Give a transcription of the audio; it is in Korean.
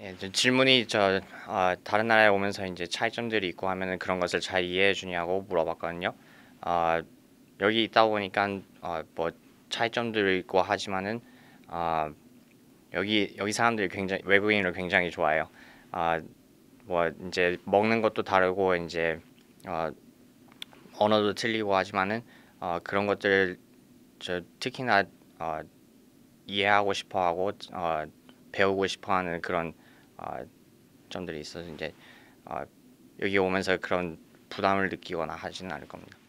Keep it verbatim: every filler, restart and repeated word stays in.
예, 저 질문이 저 아, 다른 나라에 오면서 이제 차이점들이 있고 하면은 그런 것을 잘 이해해 주냐고 물어봤거든요. 아, 여기 있다 보니까 아, 뭐 차이점들이 있고 하지만은 아, 여기 여기 사람들이 굉장히 외국인을 굉장히 좋아해요. 아, 뭐 이제 먹는 것도 다르고 이제 어, 언어도 틀리고 하지만은 어, 그런 것들 저 특히나 어, 이해하고 싶어하고 어, 배우고 싶어하는 그런 어, 점들이 있어서 이제 어, 여기 오면서 그런 부담을 느끼거나 하지는 않을 겁니다.